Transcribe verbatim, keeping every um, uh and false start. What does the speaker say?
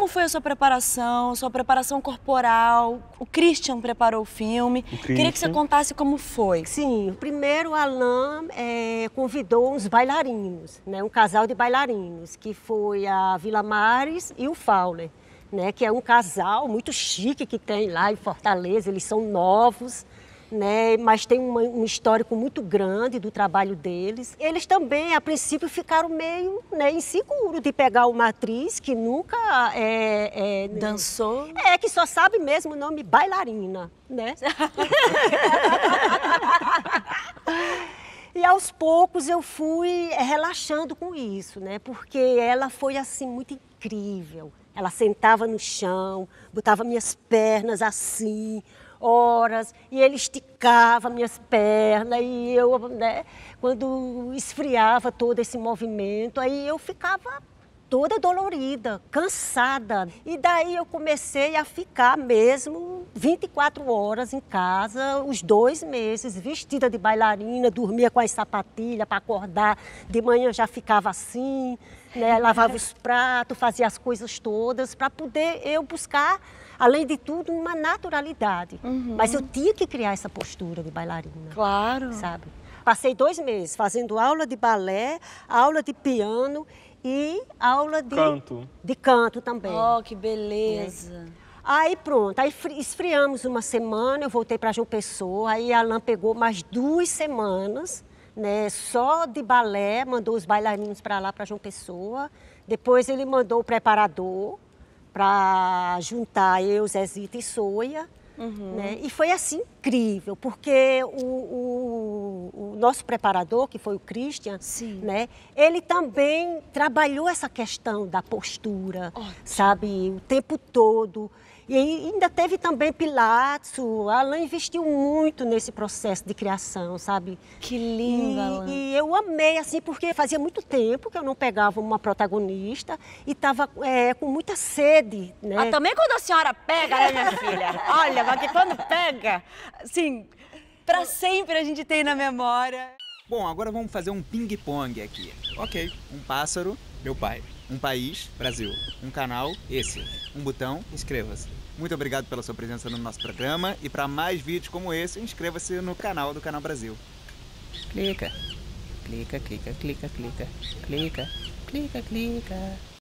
Como foi a sua preparação, sua preparação corporal? O Christian preparou o filme. O Queria que você contasse como foi. Sim, primeiro o Alain é, convidou uns bailarinos, né, um casal de bailarinos, que foi a Vila Mares e o Fowler, né, que é um casal muito chique que tem lá em Fortaleza, eles são novos, né, mas tem uma, um histórico muito grande do trabalho deles. Eles também, a princípio, ficaram meio, né, inseguros de pegar uma atriz que nunca é, é, dançou. É, que só sabe mesmo o nome bailarina, né? E aos poucos eu fui relaxando com isso, né? Porque ela foi assim muito incrível. Ela sentava no chão, botava minhas pernas assim, horas, e ele esticava minhas pernas, e eu, né, quando esfriava todo esse movimento, aí eu ficava toda dolorida, cansada. E daí eu comecei a ficar mesmo vinte e quatro horas em casa, os dois meses, vestida de bailarina, dormia com as sapatilhas para acordar, de manhã já ficava assim, né, lavava os pratos, fazia as coisas todas, para poder eu buscar, além de tudo, uma naturalidade. Uhum. Mas eu tinha que criar essa postura de bailarina. Claro. Sabe? Passei dois meses fazendo aula de balé, aula de piano e aula de canto, de canto também. Oh, que beleza. É. Aí pronto, aí esfriamos uma semana, eu voltei para João Pessoa, aí a Alain pegou mais duas semanas, né, só de balé, mandou os bailarinos para lá, para João Pessoa. Depois ele mandou o preparador para juntar eu, Zezita e Soia. Uhum. Né? E foi assim incrível, porque o, o, o nosso preparador, que foi o Christian, né, ele também trabalhou essa questão da postura, oh, sabe, o tempo todo. E ainda teve também Pilates, a Alain investiu muito nesse processo de criação, sabe? Que linda, Alain. E, e eu amei, assim, porque fazia muito tempo que eu não pegava uma protagonista e estava é, com muita sede, né? Ah, também quando a senhora pega, né, minha filha? Olha, porque quando pega, assim, pra sempre a gente tem na memória. Bom, agora vamos fazer um ping-pong aqui. Ok, um pássaro, meu pai. Um país, Brasil. Um canal, esse. Um botão, inscreva-se. Muito obrigado pela sua presença no nosso programa e para mais vídeos como esse, inscreva-se no canal do Canal Brasil. Clica. Clica, clica, clica, clica. Clica, clica, clica.